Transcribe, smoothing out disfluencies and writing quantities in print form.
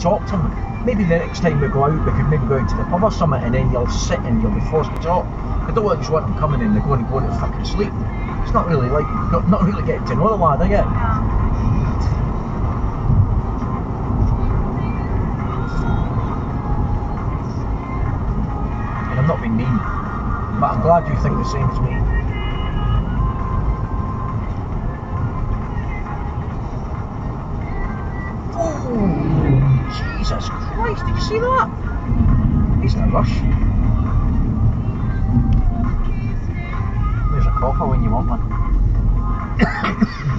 talk to him. Maybe the next time we go out, we could maybe go out to the pub or something, and then you'll sit and you'll be forced to talk. I don't just want them coming in and going to fucking sleep. It's not really like, not really getting to know the lad, I get. And I'm not being mean, but I'm glad you think the same as me. Oh, Jesus Christ, did you see that? He's in a rush. There's a copper when you want one.